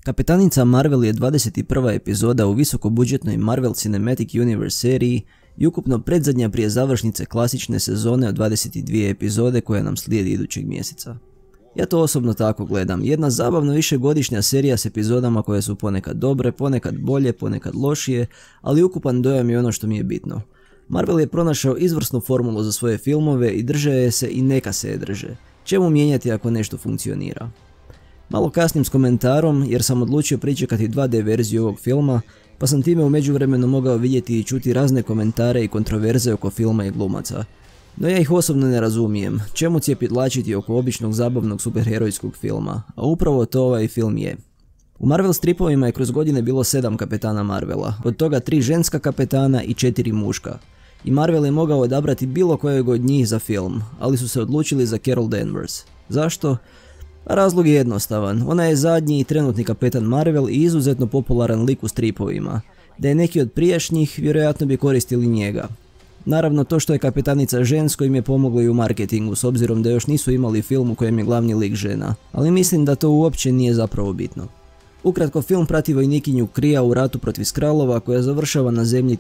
Kapetanica Marvel je 21. epizoda u visokobudžetnoj Marvel Cinematic Universe seriji i ukupno predzadnja prije završnice klasične sezone od 22 epizode koja nam slijedi idućeg mjeseca. Ja to osobno tako gledam, jedna zabavno višegodišnja serija s epizodama koje su ponekad dobre, ponekad bolje, ponekad lošije, ali ukupan dojam je ono što mi je bitno. Marvel je pronašao izvrsnu formulu za svoje filmove i drže je se i neka se je drže. Čemu mijenjati ako nešto funkcionira? Malo kasnim s komentarom jer sam odlučio pričekati 2D verziju ovog filma, pa sam time u međuvremenu mogao vidjeti i čuti razne komentare i kontroverze oko filma i glumaca. No ja ih osobno ne razumijem, čemu cjepidlačiti oko običnog zabavnog superherojskog filma, a upravo to ovaj film je. U Marvel stripovima je kroz godine bilo 7 kapetana Marvela, od toga 3 ženska kapetana i 4 muška. I Marvel je mogao odabrati bilo kojeg od njih za film, ali su se odlučili za Carol Danvers. Zašto? Razlog je jednostavan, ona je zadnji i trenutni kapetan Marvel i izuzetno popularan lik u stripovima. Da je neki od prijašnjih, vjerojatno bi koristili njega. Naravno, to što je kapetanica žensko im je pomoglo i u marketingu, s obzirom da još nisu imali film u kojem je glavni lik žena, ali mislim da to uopće nije zapravo bitno. Ukratko, film prati vojnikinju Krija u ratu protiv Skrulova koja završava na zemlji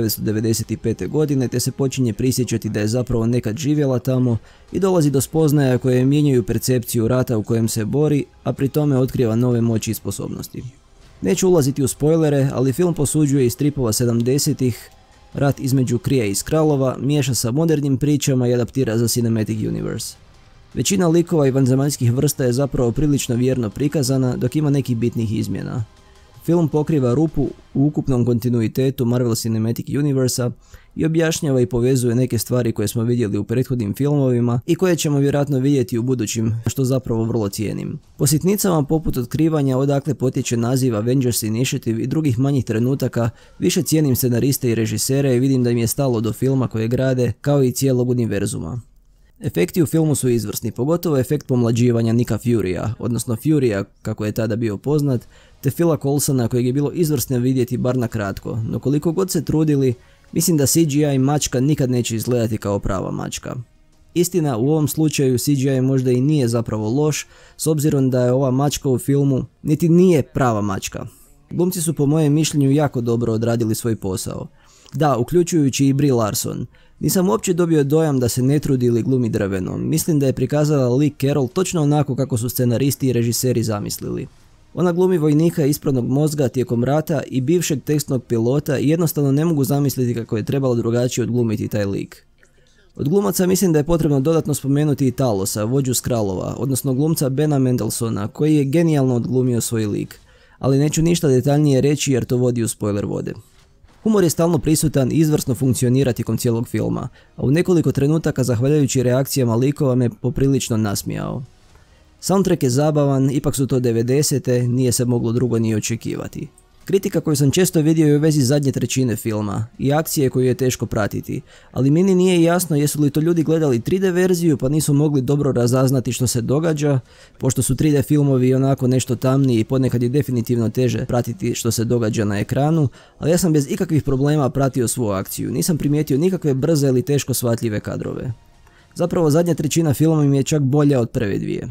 1995. godine te se počinje prisjećati da je zapravo nekad živjela tamo i dolazi do spoznaja koje mijenjaju percepciju rata u kojem se bori, a pri tome otkriva nove moći i sposobnosti. Neću ulaziti u spoilere, ali film posuđuje iz stripova 70-ih, rat između Krija i Skrulova, miješa sa modernim pričama i adaptira za Cinematic Universe. Većina likova i vanzemaljskih vrsta je zapravo prilično vjerno prikazana, dok ima nekih bitnih izmjena. Film pokriva rupu u ukupnom kontinuitetu Marvel Cinematic Universa i objašnjava i povezuje neke stvari koje smo vidjeli u prethodnim filmovima i koje ćemo vjerojatno vidjeti u budućim, što zapravo vrlo cijenim. Po sitnicama poput otkrivanja odakle potječe naziv Avengers Initiative i drugih manjih trenutaka, više cijenim scenariste i režisere i vidim da im je stalo do filma koje grade, kao i cijelog univerzuma. Efekti u filmu su izvrsni, pogotovo efekt pomlađivanja Nicka Furya, odnosno Furya kako je tada bio poznat, te Phila Coulsona kojeg je bilo izvrsno vidjeti bar na kratko, no koliko god se trudili, mislim da CGI mačka nikad neće izgledati kao prava mačka. Istina, u ovom slučaju CGI možda i nije zapravo loš, s obzirom da je ova mačka u filmu niti nije prava mačka. Glumci su po mojem mišljenju jako dobro odradili svoj posao. Da, uključujući i Brie Larson. Nisam uopće dobio dojam da se ne trudi ili glumi drveno. Mislim da je prikazala lik Carol točno onako kako su scenaristi i režiseri zamislili. Ona glumi vojnika ispravnog mozga tijekom rata i bivšeg tekstnog pilota i jednostavno ne mogu zamisliti kako je trebalo drugačije odglumiti taj lik. Od glumaca mislim da je potrebno dodatno spomenuti i Talosa, vođu Skrulova, odnosno glumca Bena Mendelssohna, koji je genijalno odglumio svoj lik. Ali neću ništa detaljnije reći jer to vodi u spoiler vode. Humor je stalno prisutan i izvrsno funkcionira tijekom cijelog filma, a u nekoliko trenutaka zahvaljujući reakcijama likova me poprilično nasmijao. Soundtrack je zabavan, ipak su to 90-te, nije se moglo drugo ni očekivati. Kritika koju sam često vidio je u vezi zadnje trećine filma i akcije koju je teško pratiti, ali meni nije jasno jesu li to ljudi gledali 3D verziju pa nisu mogli dobro razaznati što se događa, pošto su 3D filmovi onako nešto tamniji i ponekad je definitivno teže pratiti što se događa na ekranu, ali ja sam bez ikakvih problema pratio svu akciju, nisam primijetio nikakve brze ili teško shvatljive kadrove. Zapravo zadnja trećina filma mi je čak bolja od prve dvije.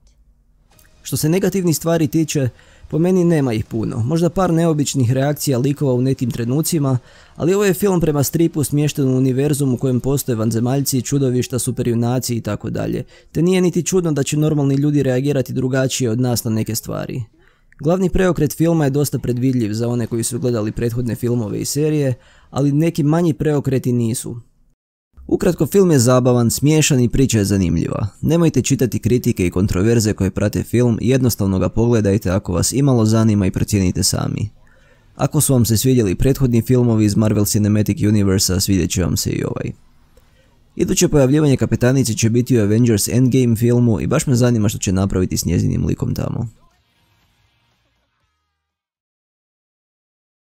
Što se negativnih stvari tiče, po meni nema ih puno, možda par neobičnih reakcija likova u nekim trenucima, ali ovo je film prema stripu smješten u univerzum u kojem postoje vanzemaljci, čudovišta, superjunaci itd. Te nije niti čudno da će normalni ljudi reagirati drugačije od nas na neke stvari. Glavni preokret filma je dosta predvidljiv za one koji su gledali prethodne filmove i serije, ali neki manji preokreti nisu. Ukratko, film je zabavan, smiješan i priča je zanimljiva. Nemojte čitati kritike i kontroverze koje prate film, jednostavno ga pogledajte ako vas imalo zanima i procijenite sami. Ako su vam se svidjeli prethodni filmovi iz Marvel Cinematic Universa, svidjet će vam se i ovaj. Iduće pojavljivanje kapetanice će biti u Avengers Endgame filmu i baš me zanima što će napraviti s njezinim likom tamo.